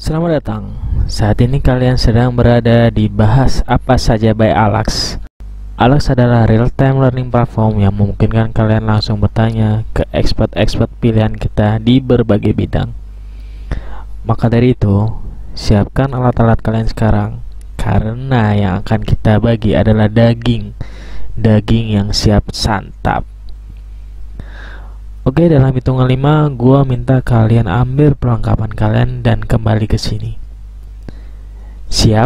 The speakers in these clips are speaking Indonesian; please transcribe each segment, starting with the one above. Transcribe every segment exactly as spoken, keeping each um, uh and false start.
Selamat datang. Saat ini kalian sedang berada di Bahas Apa Saja by Alax. Alax adalah real-time learning platform yang memungkinkan kalian langsung bertanya ke expert-expert pilihan kita di berbagai bidang. Maka dari itu, siapkan alat-alat kalian sekarang, karena yang akan kita bagi adalah daging. Daging yang siap santap. Oke, dalam hitungan lima, gua minta kalian ambil perlengkapan kalian dan kembali ke sini. Siap?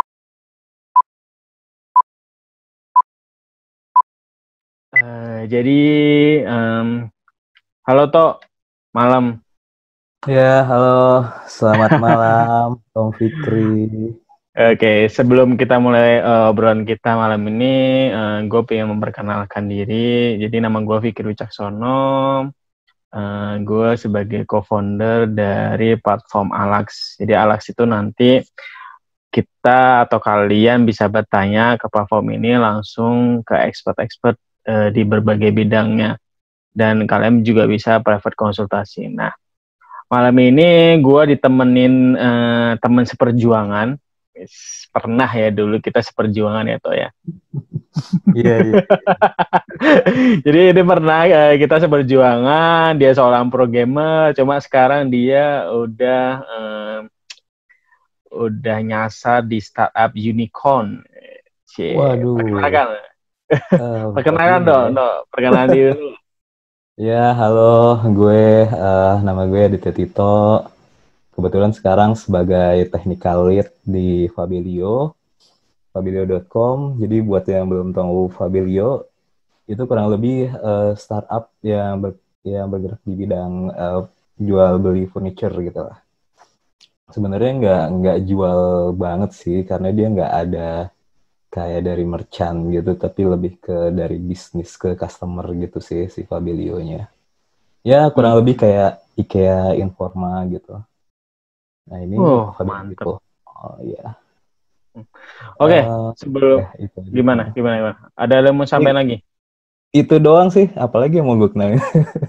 Uh, jadi, um, halo Tok, malam. Ya, halo, selamat malam, Om Fikri. Oke, sebelum kita mulai uh, obrolan kita malam ini, uh, gue pengen memperkenalkan diri. Jadi nama gue Fikri Wicaksono. Uh, gue sebagai co-founder dari platform Alax. Jadi Alax itu nanti kita atau kalian bisa bertanya ke platform ini langsung ke expert-expert uh, di berbagai bidangnya. Dan kalian juga bisa private konsultasi. Nah, malam ini gue ditemenin uh, teman seperjuangan. Pernah ya dulu kita seperjuangan ya Toh ya. Iya, iya. Jadi ini pernah uh, kita seperjuangan. Dia seorang pro gamer, cuma sekarang dia udah uh, udah nyasar di startup unicorn. Cie, Waduh. perkenalkan. Uh, perkenalkan dong, ya. dong, perkenalan diri dulu. Ya, halo, gue uh, nama gue Aditya Tito. Kebetulan sekarang sebagai technical lead di Fabilio, fabilio dot com. Jadi buat yang belum tahu Fabilio, itu kurang lebih uh, startup yang ber, yang bergerak di bidang uh, jual beli furniture gitu lah. Sebenarnya nggak nggak jual banget sih, karena dia nggak ada kayak dari merchant gitu, tapi lebih ke dari bisnis ke customer gitu sih si Fabilio-nya. Ya kurang hmm. lebih kayak IKEA Informa gitu. Nah ini oh, Fabilio gitu. Oh iya. Oke, okay, uh, sebelum ya, itu, gimana, gimana, gimana? Ada yang mau sampai lagi? Itu doang sih, apalagi yang mau gue kenalin.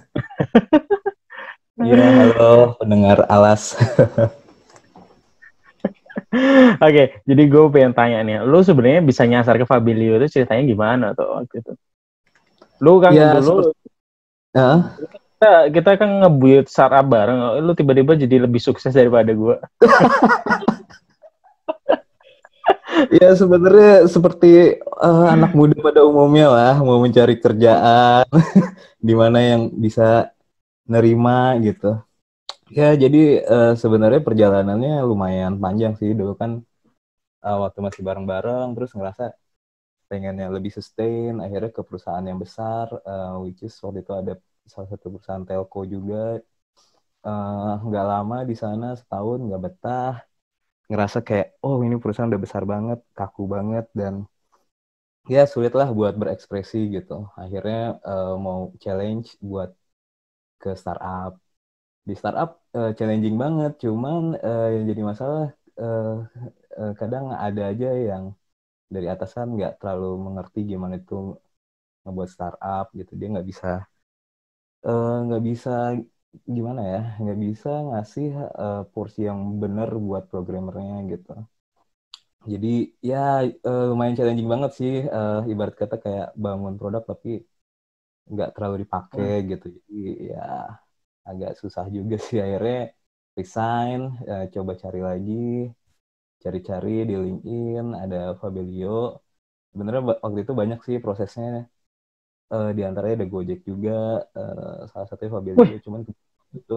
Iya, halo pendengar Alas. Oke, okay, jadi gue pengen tanya nih, lu sebenarnya bisa nyasar ke Fabilio itu ceritanya gimana tuh waktu itu? Lu kan ya, dulu, uh? kita, kita kan nge-build startup bareng, lu tiba-tiba jadi lebih sukses daripada gue. Ya sebenarnya seperti uh, anak muda pada umumnya lah, mau mencari kerjaan, di mana yang bisa nerima gitu. Ya jadi uh, sebenarnya perjalanannya lumayan panjang sih. Dulu kan uh, waktu masih bareng-bareng, terus ngerasa pengennya lebih sustain, akhirnya ke perusahaan yang besar, uh, which is waktu itu ada salah satu perusahaan telco juga. Nggak uh, lama di sana, setahun nggak betah, ngerasa kayak oh ini perusahaan udah besar banget, kaku banget, dan ya sulit lah buat berekspresi gitu. Akhirnya uh, mau challenge buat ke startup. Di startup uh, challenging banget, cuman uh, yang jadi masalah uh, uh, kadang ada aja yang dari atasan nggak terlalu mengerti gimana itu ngebuat startup gitu. Dia nggak bisa nggak uh, bisa gimana ya, nggak bisa ngasih uh, porsi yang benar buat programmernya gitu. Jadi ya uh, lumayan challenging banget sih, uh, ibarat kata kayak bangun produk tapi nggak terlalu dipakai hmm. gitu. Jadi ya agak susah juga sih, akhirnya resign, uh, coba cari lagi, cari-cari di LinkedIn, ada Fabilio. Sebenarnya waktu itu banyak sih prosesnya, uh, di antaranya ada Gojek juga, uh, salah satunya Fabilio. Wih. Cuman itu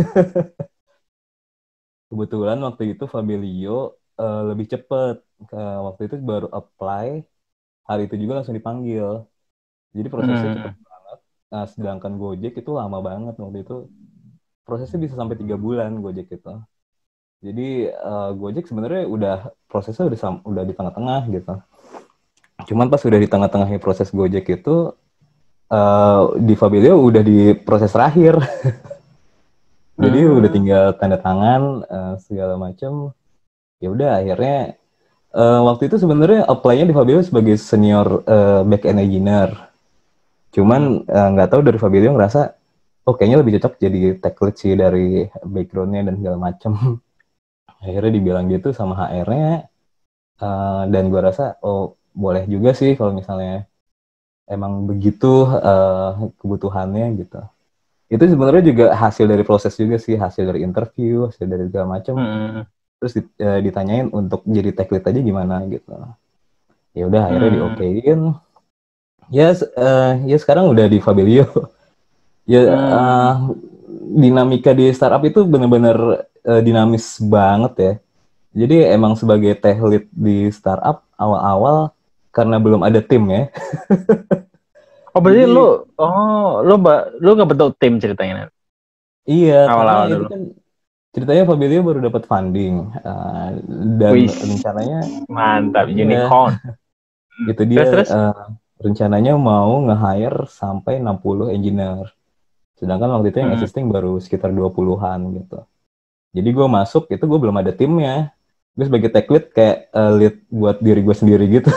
kebetulan waktu itu Fabilio uh, lebih cepet. Uh, waktu itu baru apply, hari itu juga langsung dipanggil. Jadi prosesnya hmm. cepet banget. Nah, sedangkan Gojek itu lama banget waktu itu. Prosesnya bisa sampai tiga bulan Gojek itu. Jadi uh, Gojek sebenarnya udah prosesnya udah udah di tengah-tengah gitu. Cuman pas udah di tengah-tengahnya proses Gojek itu, uh, di Fabilio udah di proses terakhir. Jadi hmm. udah tinggal tanda tangan uh, segala macam. Ya udah akhirnya uh, waktu itu sebenarnya apply-nya di Fabilio sebagai senior uh, back-end engineer. Cuman nggak hmm. uh, tahu dari Fabilio ngerasa oh kayaknya lebih cocok jadi tech lead sih dari background-nya dan segala macam. Akhirnya dibilang gitu sama H R-nya, uh, dan gue rasa oh boleh juga sih kalau misalnya emang begitu uh, kebutuhannya gitu. Itu sebenarnya juga hasil dari proses juga sih, hasil dari interview, hasil dari segala macam. Hmm. Terus uh, ditanyain untuk jadi tech lead aja gimana gitu. Ya udah akhirnya Hmm. di-okein. Ya uh, ya sekarang udah di Fabelio. Ya Hmm. uh, dinamika di startup itu benar-benar uh, dinamis banget ya. Jadi emang sebagai tech lead di startup awal-awal karena belum ada tim ya. Oh berarti Jadi lu, oh lu ba- lu nggak bentuk tim ceritanya iya karena awal-awal itu dulu. kan ceritanya Fabelio baru dapat funding uh, dan Wih, rencananya mantap, iya unicorn. Hmm. itu dia Terus terus. uh, rencananya mau nge-hire sampai enam puluh engineer. Sedangkan waktu itu yang Hmm. existing baru sekitar dua puluhan gitu. Jadi gue masuk itu gue belum ada timnya. Gue sebagai tech lead kayak uh, lead buat diri gue sendiri gitu.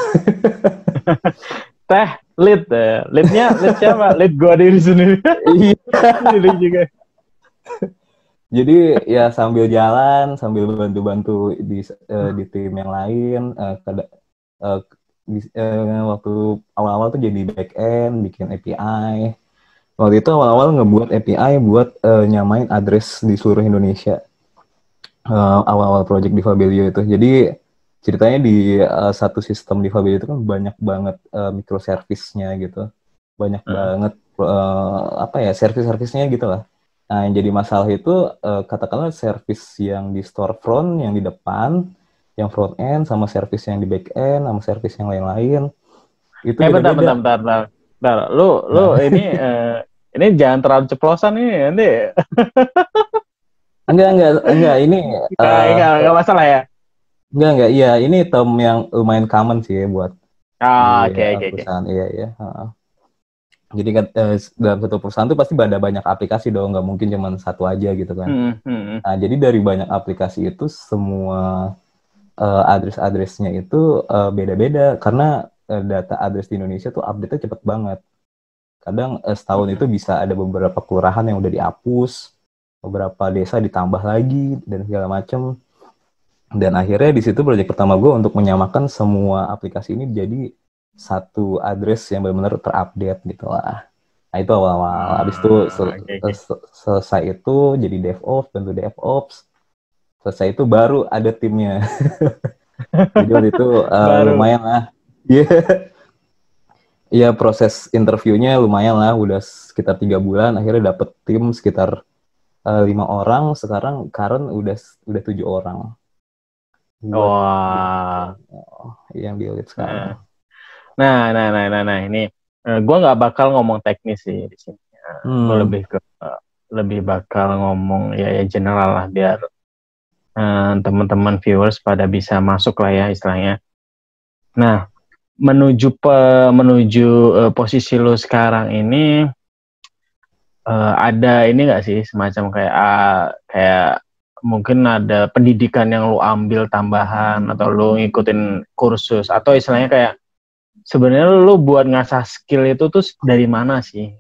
Teh lead, eh. leadnya lead siapa? Lead gua diri sendiri. Iya. Sendiri juga. Jadi ya sambil jalan, sambil bantu-bantu di uh, di tim yang lain. Uh, kada, uh, di, uh, waktu awal-awal tuh jadi back end, bikin A P I. Waktu itu awal-awal ngebuat A P I buat uh, nyamain address di seluruh Indonesia. Uh, awal-awal project di Fabelio itu. Jadi ceritanya di uh, satu sistem di Fabelio itu kan banyak banget uh, microservice-nya gitu. Banyak Hmm. banget uh, apa ya, service-service-nya gitu lah. Nah, yang jadi masalah itu uh, katakanlah service yang di storefront, yang di depan, yang front end, sama service yang di back end, sama service yang lain-lain. Itu Eh bentar, bentar, beda-beda. bentar, bentar. Bentar. Lu, lu Nah, ini, eh, ini jangan terlalu ceplosan nih, nanti. enggak, enggak, enggak. Ini Nggak, uh, nggak, nggak masalah ya. enggak, enggak. Iya, ini term yang lumayan common sih buat Ah, di oke, uh, oke, oke. perusahaan. Iya, iya. Uh, Jadi kan eh, dalam satu perusahaan tuh pasti ada banyak aplikasi dong, nggak mungkin cuma satu aja gitu kan. Hmm, hmm, hmm. Nah, jadi dari banyak aplikasi itu semua uh, address-addressnya itu uh, beda-beda karena uh, data address di Indonesia tuh update-nya cepet banget. Kadang uh, setahun itu bisa ada beberapa kelurahan yang udah dihapus, beberapa desa ditambah lagi dan segala macam. Dan akhirnya di situ proyek pertama gue untuk menyamakan semua aplikasi ini jadi satu address yang benar-benar terupdate gitu lah. Nah itu awal-awal. Habis itu Ah, sel- oke, oke. sel- selesai itu jadi DevOps, bantu DevOps. Selesai itu baru ada timnya. Jadi waktu itu uh, Baru. lumayan lah. Iya, yeah. Proses interviewnya lumayan lah. Udah sekitar tiga bulan. Akhirnya dapet tim sekitar uh, lima orang. Sekarang Karen udah udah tujuh orang. Buat Wah. yang di lead sekarang. Nah, nah, nah, nah, nah, ini uh, gue nggak bakal ngomong teknis sih di sini. Uh, gue Hmm. lebih ke uh, lebih bakal ngomong ya, ya general lah biar uh, teman-teman viewers pada bisa masuk lah ya istilahnya. Nah, menuju pe, menuju uh, posisi lo sekarang ini uh, ada ini nggak sih semacam kayak uh, kayak mungkin ada pendidikan yang lo ambil tambahan atau lo ngikutin kursus atau istilahnya kayak sebenarnya lo buat ngasah skill itu tuh dari mana sih?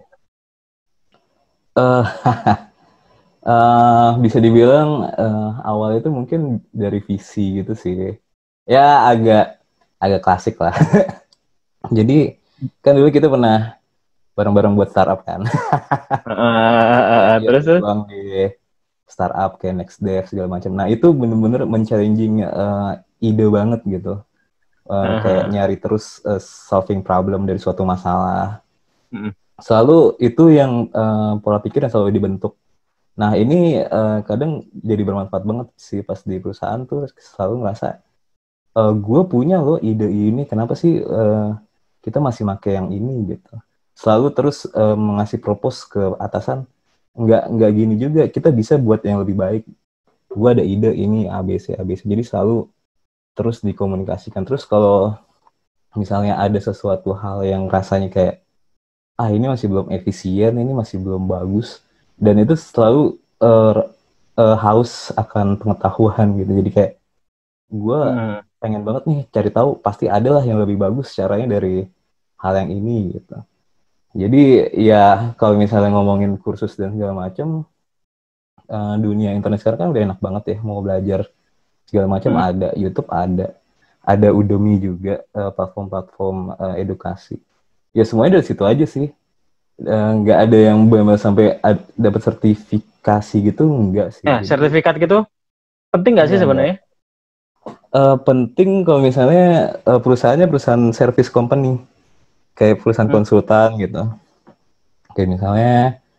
Uh, uh, bisa dibilang uh, awal itu mungkin dari visi gitu sih. Ya agak agak klasik lah. Jadi kan dulu kita pernah bareng-bareng buat startup kan. Uh, uh, uh, uh, Ya terus terus. berjuang di startup kayak Next Dev segala macam. Nah itu bener-bener men-challenging uh, ide banget gitu. Uh, kayak Uh, nyari terus uh, solving problem dari suatu masalah. uh, Selalu itu yang uh, pola pikir yang selalu dibentuk. Nah ini uh, kadang jadi bermanfaat banget sih pas di perusahaan tuh selalu ngerasa uh, gue punya loh ide ini, kenapa sih uh, kita masih pakai yang ini gitu. Selalu terus uh, mengasih propose ke atasan, nggak nggak gini juga, kita bisa buat yang lebih baik. Gue ada ide ini A B C A B C. Jadi selalu terus dikomunikasikan. Terus kalau misalnya ada sesuatu hal yang rasanya kayak ah ini masih belum efisien, ini masih belum bagus, dan itu selalu uh, uh, haus akan pengetahuan gitu. Jadi kayak gue uh. pengen banget nih cari tahu, pasti ada lah yang lebih bagus caranya dari hal yang ini gitu. Jadi ya kalau misalnya ngomongin kursus dan segala macam, uh, dunia internet sekarang kan udah enak banget ya mau belajar segala macam Hmm. ada, YouTube ada, ada Udemy juga, uh, platform-platform uh, edukasi. Ya semuanya dari situ aja sih. Nggak uh, ada yang benar sampai ad- dapat sertifikasi gitu, enggak sih. Ya, Jadi sertifikat gitu penting nggak sih enggak, enggak. sebenarnya? Uh, penting kalau misalnya uh, perusahaannya perusahaan service company, kayak perusahaan Hmm. konsultan gitu. Kayak misalnya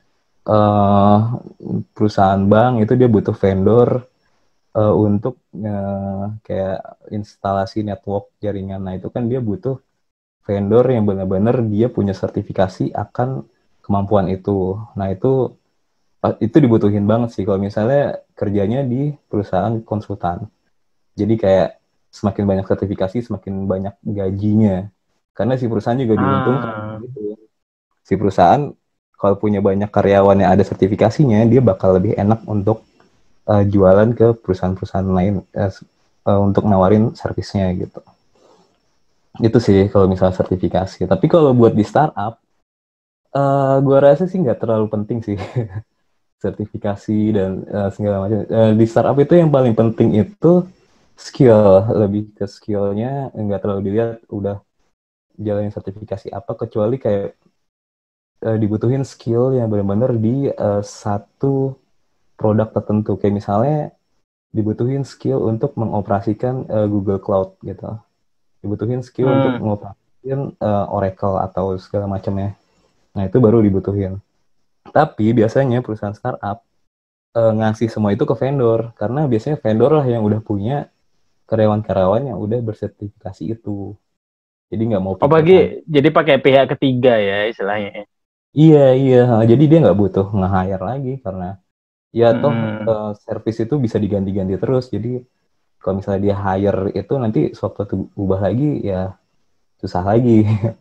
uh, perusahaan bank itu dia butuh vendor uh, untuk uh, kayak instalasi network jaringan. Nah itu kan dia butuh vendor yang benar-benar dia punya sertifikasi akan kemampuan itu. Nah itu itu dibutuhin banget sih kalau misalnya kerjanya di perusahaan konsultan. Jadi kayak semakin banyak sertifikasi, semakin banyak gajinya. Karena si perusahaan juga diuntungkan Ah. gitu. Si perusahaan kalau punya banyak karyawan yang ada sertifikasinya, dia bakal lebih enak untuk uh, jualan ke perusahaan-perusahaan lain uh, uh, untuk nawarin servisnya gitu. Itu sih kalau misalnya sertifikasi. Tapi kalau buat di startup, uh, gue rasa sih nggak terlalu penting sih sertifikasi dan uh, segala macam. Uh, di startup itu yang paling penting itu skill, lebih ke skillnya nggak terlalu dilihat udah jalanin sertifikasi apa, kecuali kayak uh, dibutuhin skill yang benar-benar di uh, satu produk tertentu. Kayak misalnya dibutuhin skill untuk mengoperasikan uh, Google Cloud gitu. Dibutuhin skill untuk Hmm. mengoperasikan uh, Oracle atau segala macamnya. Nah, itu baru dibutuhin. Tapi biasanya perusahaan startup uh, ngasih semua itu ke vendor, karena biasanya vendor lah yang udah punya karyawan-karyawan yang udah bersertifikasi itu. Jadi nggak mau Oh pikir panjang. bagi jadi pakai pihak ketiga ya istilahnya. Iya, iya. Jadi dia nggak butuh nge-hire lagi, karena ya toh Hmm. uh, service itu bisa diganti-ganti terus. Jadi kalau misalnya dia hire itu nanti sewaktu ubah lagi ya susah lagi.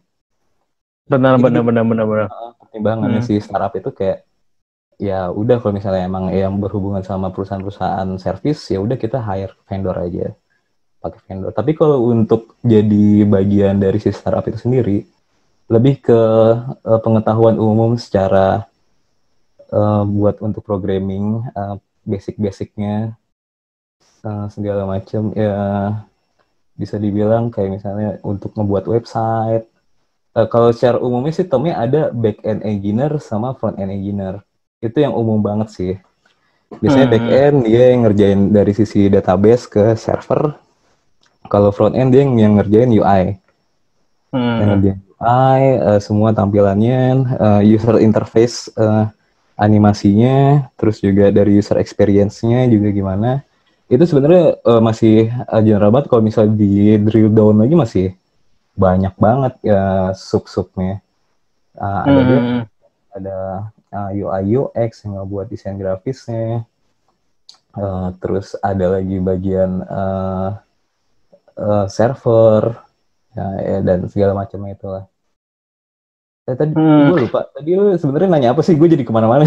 Benar Jadi benar gitu benar benar benar. uh, pertimbangannya Hmm. si startup itu kayak ya udah kalau misalnya emang yang berhubungan sama perusahaan-perusahaan service ya udah kita hire vendor aja, pakai vendor. Tapi kalau untuk jadi bagian dari si startup itu sendiri lebih ke uh, pengetahuan umum secara uh, buat untuk programming, uh, basic-basicnya uh, segala macam ya, bisa dibilang kayak misalnya untuk membuat website. Uh, kalau secara umumnya sih termnya ada back end engineer sama front end engineer. Itu yang umum banget sih. Biasanya back Hmm. end dia yang ngerjain dari sisi database ke server. Kalau front end dia yang ngerjain U I. Yang Hmm. ngerjain U I, uh, semua tampilannya, uh, user interface, uh, animasinya, terus juga dari user experience-nya juga gimana. Itu sebenarnya uh, masih uh, general banget. Kalau misalnya di drill down lagi masih banyak banget ya sub-subnya. Uh, ada dia, Hmm. ada uh, U I U X yang ngebuat desain grafisnya. Uh, terus ada lagi bagian uh, uh, server ya, ya, dan segala macamnya itulah. Eh, tadi Hmm. gue lupa. Tadi lu sebenarnya nanya apa sih? Gue jadi kemana-mana.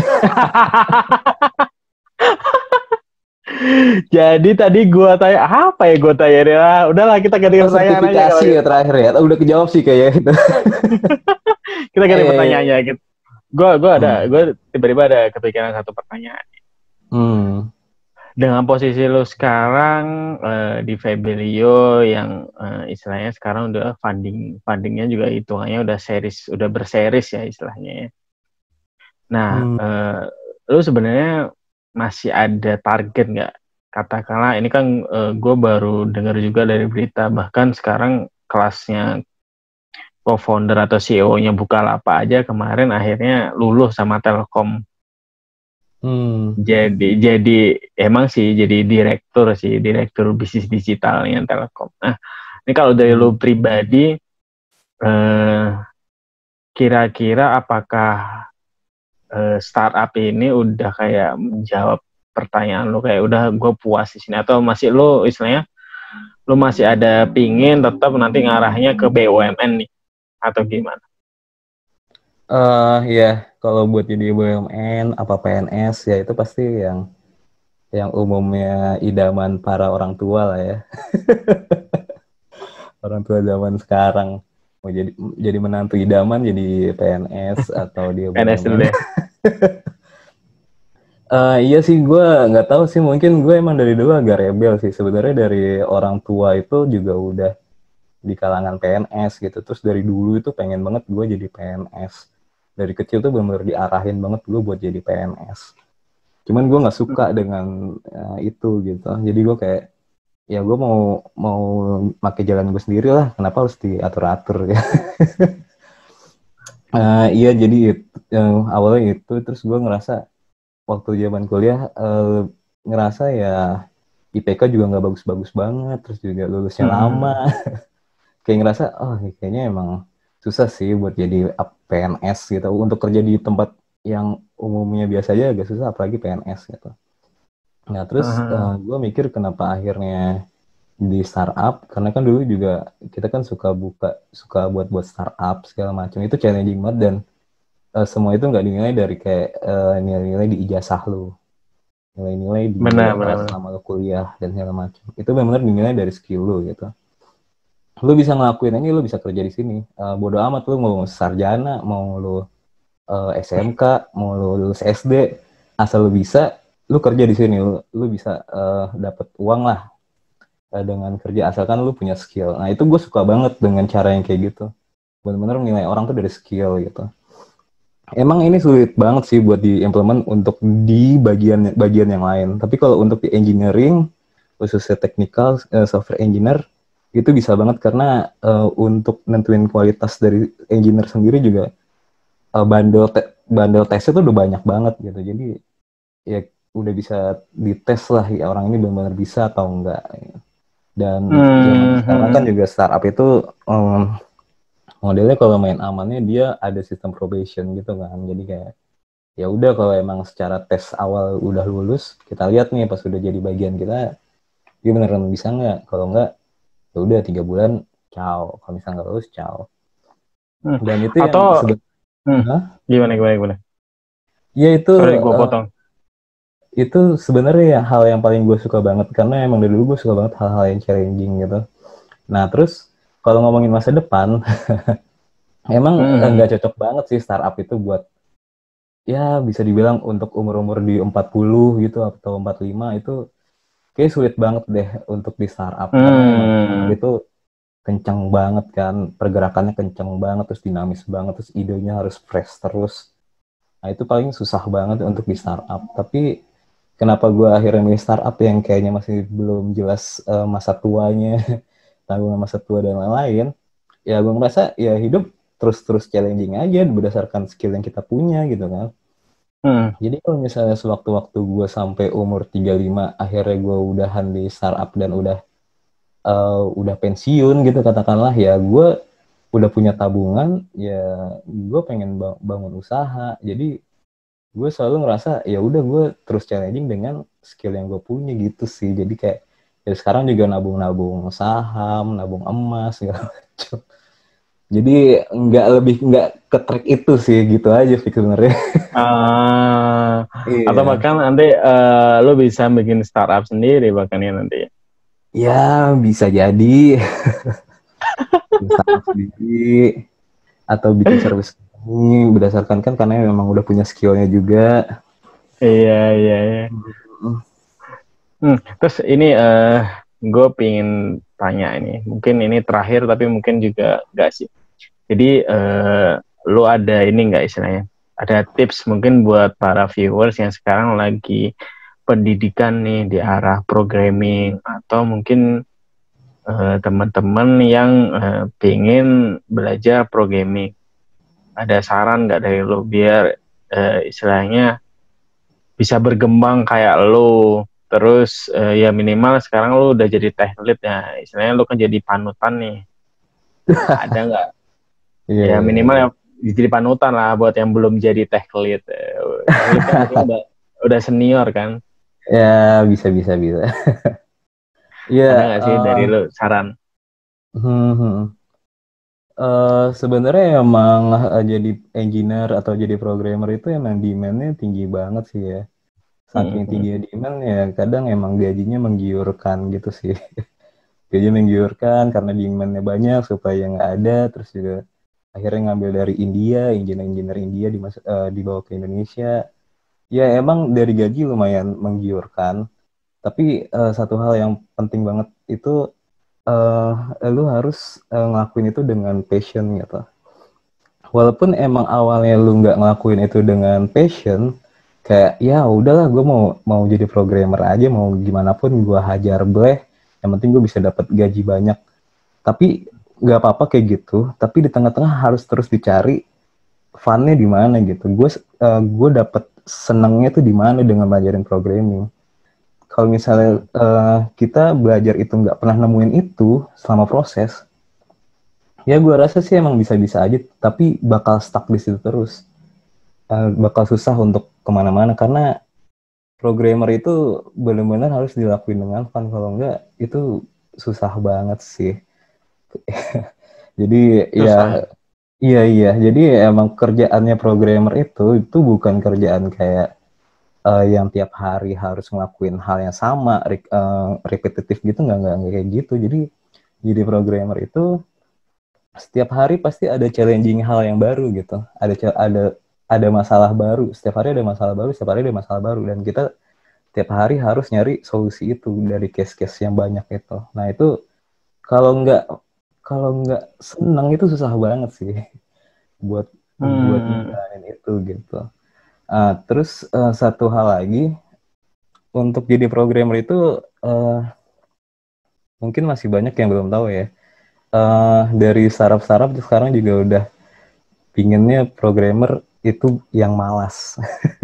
Jadi tadi gua tanya apa ya gua tanya ya, udahlah kita ganti Oh, pertanyaan aja kalau sertifikasi gitu. ya terakhir ya. Udah kejawab sih kayaknya. Kita ganti pertanyaannya eh, gitu. Gua gua ada hmm. gua tiba-tiba ada kepikiran satu pertanyaan. Hmm. Dengan posisi lu sekarang eh, di Febelio yang eh, istilahnya sekarang udah funding fundingnya juga hitungannya udah series udah berseris ya istilahnya ya. Nah, Hmm. eh, lu sebenarnya masih ada target nggak? Katakanlah ini kan eh, gue baru dengar juga dari berita bahkan sekarang kelasnya co-founder atau C E O-nya Bukalapak aja kemarin akhirnya luluh sama Telkom. Hmm. Jadi jadi emang sih jadi direktur sih direktur bisnis digitalnya Telkom. Nah ini kalau dari Hmm. lu pribadi eh, kira-kira apakah eh, startup ini udah kayak menjawab pertanyaan lu kayak udah gue puas di sini atau masih lu istilahnya lu masih ada pingin tetap nanti ngarahnya ke B U M N nih atau gimana? Uh, ya, kalau buat jadi B U M N apa P N S ya itu pasti yang yang umumnya idaman para orang tua lah ya. Orang tua zaman sekarang mau jadi jadi menantu idaman jadi P N S atau dia P N S dulu B U M N. deh. Uh, iya sih, gue nggak tahu sih, mungkin gue emang dari dulu agak rebel sih. Sebenarnya dari orang tua itu juga udah di kalangan P N S gitu. Terus dari dulu itu pengen banget gue jadi P N S. Dari kecil tuh benar-benar diarahin banget gue buat jadi P N S. Cuman gue nggak suka dengan uh, itu gitu. Jadi gue kayak, ya gue mau mau pakai jalan gue sendiri lah. Kenapa harus diatur-atur ya? uh, iya jadi itu, uh, awalnya itu. Terus gue ngerasa waktu zaman kuliah uh, ngerasa ya I P K juga nggak bagus-bagus banget, terus juga lulusnya lama. Hmm. Kayak ngerasa, oh kayaknya emang susah sih buat jadi P N S gitu. Untuk kerja di tempat yang umumnya biasa aja agak susah, apalagi P N S gitu. Nah terus uh, gue mikir kenapa akhirnya di startup, karena kan dulu juga kita kan suka buka, suka buat-buat startup segala macam. Itu challenging banget dan uh, semua itu nggak dinilai dari kayak uh, nilai-nilai di ijazah lo, nilai-nilai di Benar, uh, benar, benar. selama lo kuliah dan segala macam. Itu benar-benar dinilai dari skill lo gitu. Lu bisa ngelakuin ini, lu bisa kerja di sini. Uh, bodo amat lu mau sarjana, mau lu uh, S M K, mau lu lulus S D, asal lu bisa, lu kerja di sini, lu, lu bisa uh, dapat uang lah uh, dengan kerja asalkan lu punya skill. Nah itu gue suka banget dengan cara yang kayak gitu. Benar-benar nilai orang tuh dari skill gitu. Emang ini sulit banget sih buat diimplement untuk di bagian bagian yang lain. Tapi kalau untuk di engineering, khususnya technical, uh, software engineer, itu bisa banget karena uh, untuk nentuin kualitas dari engineer sendiri juga uh, bandel te- bandel tesnya tuh udah banyak banget gitu. Jadi ya udah bisa dites lah ya orang ini benar-benar bisa atau enggak. Dan zaman Hmm, sekarang kan hmm. juga startup itu um, modelnya kalau main amannya dia ada sistem probation gitu kan. Jadi kayak ya udah kalau emang secara tes awal udah lulus, kita lihat nih pas udah jadi bagian kita, dia beneran bisa nggak? Kalau nggak, ya udah tiga bulan, ciao. Kalau misalnya nggak lulus, ciao. Hmm. Dan itu yang Atau hmm, sebenarnya, gimana, gimana, gimana? ya itu Sorry, gue uh, potong. itu sebenarnya ya hal yang paling gue suka banget karena emang dari dulu gue suka banget hal-hal yang challenging gitu. Nah terus kalau ngomongin masa depan, emang eh, Hmm. nggak cocok banget sih startup itu buat ya bisa dibilang untuk umur-umur di empat puluh gitu atau empat puluh lima itu kayak sulit banget deh untuk di startup karena emang umur Hmm. itu kencang banget kan, pergerakannya kencang banget, terus dinamis banget, terus idenya harus fresh terus. Nah itu paling susah banget untuk di startup. Tapi kenapa gue akhirnya milih startup yang kayaknya masih belum jelas uh, masa tuanya, tanggungan masa tua dan lain-lain, ya gue ngerasa ya hidup terus-terus challenging aja berdasarkan skill yang kita punya gitu kan. Hmm. Jadi kalau misalnya sewaktu-waktu gue sampai umur tiga puluh lima, akhirnya gue udahan di startup dan udah uh, udah pensiun gitu katakanlah, ya gue udah punya tabungan, ya gue pengen bangun usaha. Jadi gue selalu ngerasa ya udah gue terus challenging dengan skill yang gue punya gitu sih. Jadi kayak ya sekarang juga nabung-nabung saham, nabung emas segala macam. Jadi nggak lebih nggak ke track itu sih gitu aja sih sebenarnya. Ah, atau Iya. bahkan nanti uh, lo bisa bikin startup sendiri bahkan ya nanti. Ya bisa jadi startup sendiri atau bikin service ini berdasarkan kan karena memang udah punya skillnya juga. Iya, iya, iya. Hmm, terus ini uh, gue pengen tanya ini, mungkin ini terakhir tapi mungkin juga enggak sih. Jadi uh, lo ada ini enggak istilahnya? Ada tips mungkin buat para viewers yang sekarang lagi pendidikan nih di arah programming atau mungkin uh, teman-teman yang uh, pengen belajar programming. Ada saran nggak dari lo biar uh, istilahnya bisa berkembang kayak lo, terus uh, ya minimal sekarang lo udah jadi tech lead ya, istilahnya lo kan jadi panutan nih, ada nggak Iya, ya iya, minimal iya. ya jadi panutan lah buat yang belum jadi tech lead. Uh, tech lead kan artinya udah udah senior kan, Ya bisa bisa bisa. Ya ada nggak sih dari uh, lo saran? hmm, hmm. Uh, sebenarnya emang uh, jadi engineer atau jadi programmer itu emang demand-nya tinggi banget sih ya. Saking Hmm. tinggi demand ya kadang emang gajinya menggiurkan gitu sih. Gajinya menggiurkan karena demand-nya banyak supaya nggak ada, terus juga akhirnya ngambil dari India, engineer-engineer India dimas- uh, dibawa ke Indonesia. Ya emang dari gaji lumayan menggiurkan, tapi uh, satu hal yang penting banget itu uh, lu harus uh, ngelakuin itu dengan passion gitu. Walaupun emang awalnya lu nggak ngelakuin itu dengan passion, kayak ya udahlah gue mau mau jadi programmer aja, mau gimana pun gue hajar bleh, yang penting gue bisa dapat gaji banyak. Tapi nggak apa-apa kayak gitu, tapi di tengah-tengah harus terus dicari funnya di mana gitu. Gue uh, gue dapet senengnya tuh di mana dengan belajarin programming. Kalau misalnya uh, kita belajar itu nggak pernah nemuin itu selama proses, ya gue rasa sih emang bisa-bisa aja, tapi bakal stuck di situ terus. Uh, bakal susah untuk kemana-mana, karena programmer itu benar-benar harus dilakuin dengan fun. Kalau enggak, itu susah banget sih. Jadi Susah ya, ya. iya iya. Jadi emang kerjaannya programmer itu, itu bukan kerjaan kayak uh, yang tiap hari harus ngelakuin hal yang sama, re- uh, repetitif gitu, nggak, nggak, nggak kayak gitu. Jadi jadi programmer itu setiap hari pasti ada challenging hal yang baru gitu. Ada ada ada masalah baru. Setiap hari ada masalah baru, setiap hari ada masalah baru, dan kita tiap hari harus nyari solusi itu dari case-case yang banyak itu. Nah itu kalau nggak kalau nggak seneng itu susah banget sih buat buat Hmm. ngejalanin itu gitu. Uh, terus uh, satu hal lagi, untuk jadi programmer itu uh, mungkin masih banyak yang belum tahu ya. Uh, dari startup-startup sekarang juga udah pinginnya programmer itu yang malas.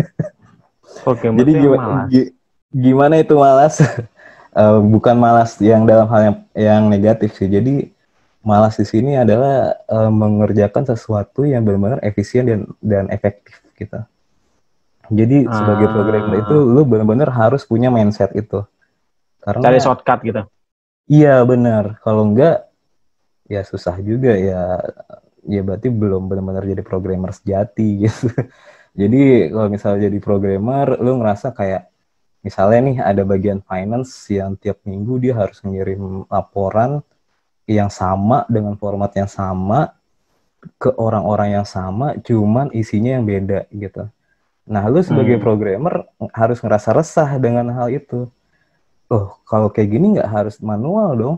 Programmer Jadi tuh yang gimana, malas. gimana itu malas? Uh, bukan malas yang dalam hal yang, yang negatif sih. Jadi malas di sini adalah uh, mengerjakan sesuatu yang benar-benar efisien dan dan efektif gitu. Jadi sebagai programmer itu Ah, lu benar-benar harus punya mindset itu. cari Karena shortcut gitu. iya benar, kalau enggak ya susah juga ya. Ya berarti belum benar-benar jadi programmer sejati gitu. Jadi kalau misalnya jadi programmer, lu ngerasa kayak misalnya nih ada bagian finance yang tiap minggu dia harus ngirim laporan yang sama dengan format yang sama ke orang-orang yang sama, cuman isinya yang beda gitu. Nah, lu sebagai Hmm. programmer harus ngerasa resah dengan hal itu. Oh, kalau kayak gini nggak harus manual dong.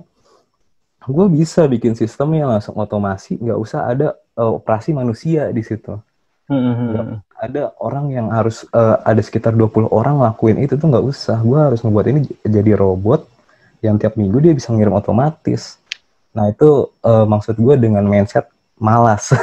Gue bisa bikin sistem yang langsung otomasi, nggak usah ada uh, operasi manusia di situ. Hmm, hmm, Nggak hmm. ada orang yang harus uh, ada sekitar dua puluh orang ngelakuin itu tuh nggak usah. Gue harus ngebuat ini jadi robot yang tiap minggu dia bisa ngirim otomatis. Nah itu uh, maksud gue dengan mindset malas.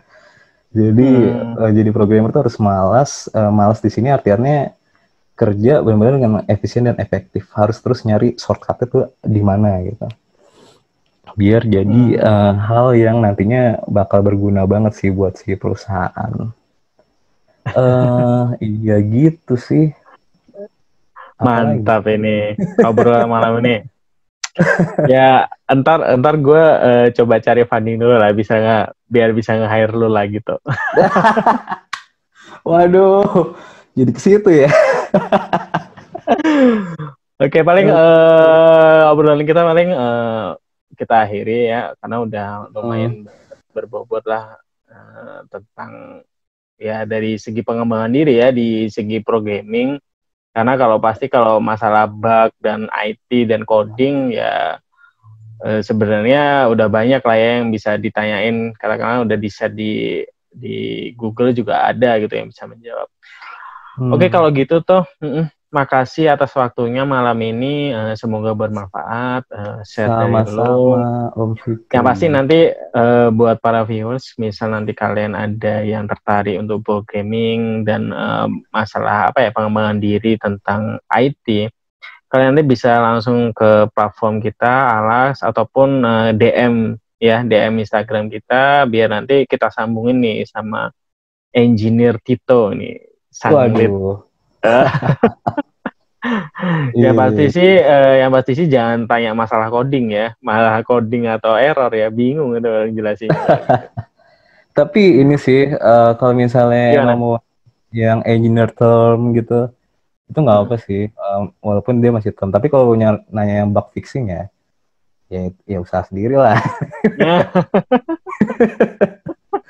Jadi Hmm. uh, jadi programmer tuh harus malas. Uh, malas di sini artinya kerja benar-benar dengan efisien dan efektif. Harus terus nyari shortcut itu di mana gitu. Biar jadi Hmm. uh, hal yang nantinya bakal berguna banget sih buat si perusahaan. Eh uh, iya gitu sih. Apalagi? Mantap ini obrolan malam ini. Ya, entar entar gue uh, coba cari funding dulu lah, bisa nggak, biar bisa nge-hire lu lagi tuh. Waduh, jadi ke situ ya. Oke, paling uh, obrolan kita paling uh, kita akhiri ya, karena udah Hmm. lumayan berbobot lah uh, tentang ya dari segi pengembangan diri ya, di segi programming. Karena kalau pasti kalau masalah bug dan I T dan coding ya uh, sebenarnya udah banyak lah ya yang bisa ditanyain, karena udah di-set di di Google juga ada gitu yang bisa menjawab. Oke, Hmm. kalau gitu tuh, mm-mm, makasih atas waktunya malam ini. Uh, semoga bermanfaat. Uh, share dari Sama-sama, lu. Om Yang pasti Fikri. nanti uh, buat para viewers, misal nanti kalian ada yang tertarik untuk programming dan uh, masalah apa ya pengembangan diri tentang I T, kalian nanti bisa langsung ke platform kita, Alas, ataupun uh, D M ya, D M Instagram kita, biar nanti kita sambungin nih sama engineer Tito nih, sang lead. Waduh, Yang pasti iya. sih, eh, yang pasti sih jangan tanya masalah coding ya, malah coding atau error ya, bingung itu jelasinnya kalau gitu. Tapi ini sih, uh, kalau misalnya emang Gimana? mau yang engineer term gitu, itu nggak Hmm. apa sih. Um, walaupun dia masih term. Tapi kalau ny- nanya yang bug fixing ya, ya, ya usaha sendiri lah. Nah,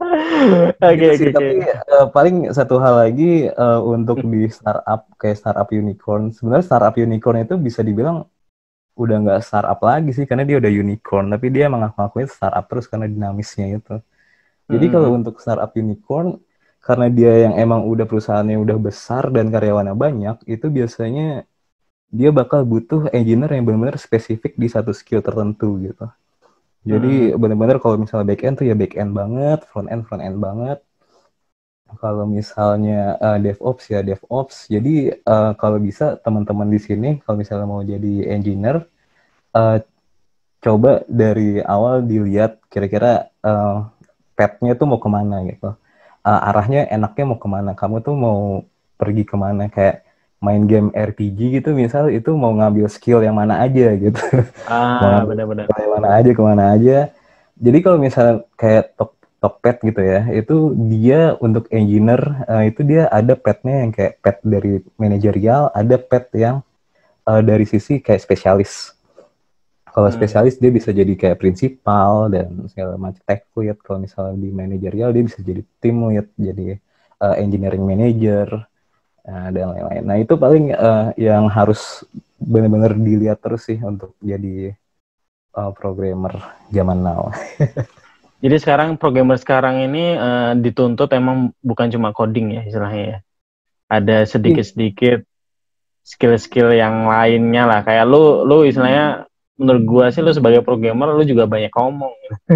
Oke Gitu oke sih, oke. tapi eh, paling satu hal lagi eh, untuk di startup kayak startup unicorn. Sebenarnya startup unicorn itu bisa dibilang udah nggak startup lagi sih karena dia udah unicorn, tapi dia mengaku-ngakuin startup terus karena dinamisnya itu. Jadi kalau Mm-mm. untuk startup unicorn, karena dia yang emang udah perusahaannya udah besar dan karyawannya banyak, itu biasanya dia bakal butuh engineer yang benar-benar spesifik di satu skill tertentu gitu. Jadi Mm-mm. benar-benar kalau misalnya back end tuh ya back end banget, front end front end banget. Kalau misalnya uh, DevOps ya DevOps. Jadi uh, kalau bisa teman-teman di sini kalau misalnya mau jadi engineer, uh, coba dari awal dilihat kira-kira uh, path-nya tuh mau kemana gitu. Uh, arahnya enaknya mau kemana. Kamu tuh mau pergi kemana kayak main game R P G gitu misal itu mau ngambil skill yang mana aja gitu. Mau Ah, ngambil benar-benar. skill yang mana aja kemana aja. Jadi kalau misalnya kayak Tok Tokped gitu ya, itu dia untuk engineer uh, itu dia ada petnya yang kayak pet dari manajerial, ada pet yang uh, dari sisi kayak spesialis. Kalau Hmm. spesialis dia bisa jadi kayak prinsipal dan segala macam tech lead. Kalau misalnya di manajerial dia bisa jadi team lead, jadi uh, engineering manager uh, dan lain-lain. Nah itu paling uh, yang harus benar-benar dilihat terus sih untuk jadi uh, programmer zaman now. Jadi sekarang programmer sekarang ini eh, dituntut emang bukan cuma coding ya istilahnya ya. Ada sedikit-sedikit skill-skill yang lainnya lah. Kayak lu lu istilahnya menurut gua sih lu sebagai programmer lu juga banyak ngomong.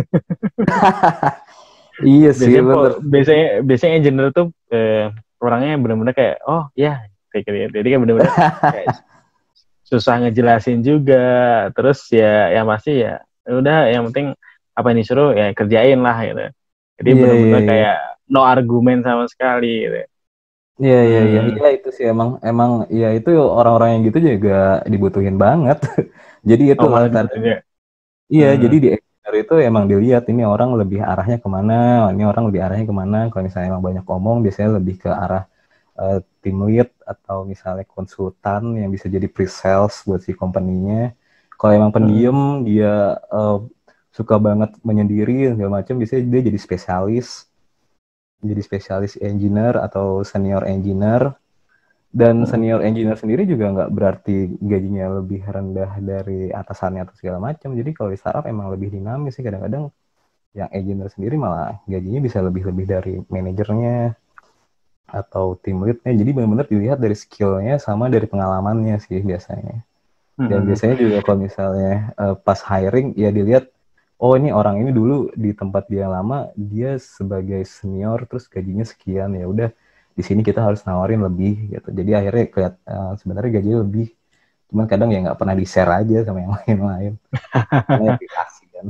Iya sih Biasanya bener. pro- biasanya biasanya engineer tuh eh, orangnya benar-benar kayak oh ya kayak gitu. Jadi kan benar-benar kayak susah ngejelasin juga. Terus ya yang pasti ya udah yang penting apa yang disuruh ya kerjain lah gitu. Jadi Iya iya benar-benar iya. kayak no argumen sama sekali gitu. Iya iya iya. Hmm. Iya itu sih emang emang ya itu orang-orang yang gitu juga dibutuhin banget. Jadi Oh itulah malah kadang dibutuhin ya. iya jadi Hmm. di engineer itu emang dilihat ini orang lebih arahnya kemana, ini orang lebih arahnya kemana. Kalau misalnya emang banyak ngomong biasanya lebih ke arah uh, team lead atau misalnya konsultan yang bisa jadi pre-sales buat si company-nya. Kalau emang Hmm. pendiam dia uh, suka banget menyendiri segala macam biasanya dia jadi spesialis jadi spesialis engineer atau senior engineer. Dan Hmm. senior engineer sendiri juga nggak berarti gajinya lebih rendah dari atasannya atau segala macam. Jadi kalau di startup emang lebih dinamis sih kadang-kadang yang engineer sendiri malah gajinya bisa lebih-lebih dari manajernya atau tim leadnya. Jadi benar-benar dilihat dari skillnya sama dari pengalamannya sih biasanya. Dan Hmm. biasanya juga kalau misalnya uh, pas hiring ya dilihat oh ini orang ini dulu di tempat dia lama dia sebagai senior terus gajinya sekian ya udah di sini kita harus nawarin lebih gitu jadi akhirnya kelihat uh, sebenarnya gajinya lebih cuman kadang ya nggak pernah di share aja sama yang lain-lain karena ya privasi kan.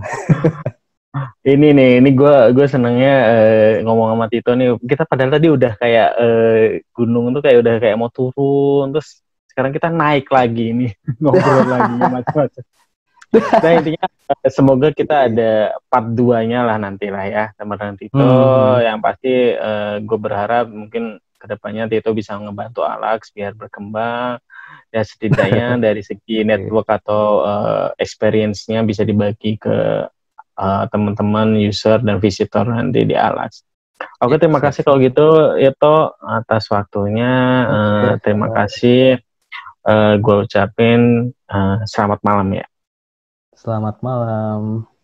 Ini nih, ini gue gue senengnya eh, ngomong sama Tito nih. Kita padahal tadi udah kayak eh, gunung tuh kayak udah kayak mau turun, terus sekarang kita naik lagi nih ngobrol lagi macam-macam. Nah intinya eh, semoga kita ada part dua-nya lah nanti lah ya sama dengan Tito. Hmm. Yang pasti eh, gue berharap mungkin kedepannya Tito bisa ngebantu Alex biar berkembang. Ya setidaknya dari segi network atau uh, experience-nya bisa dibagi ke uh, teman-teman user dan visitor nanti di Alas. Oke, Ya, terima kasih siap-siap. kalau gitu itu atas waktunya. Uh, Oke, terima sama. kasih. Uh, gue ucapin uh, selamat malam ya. Selamat malam.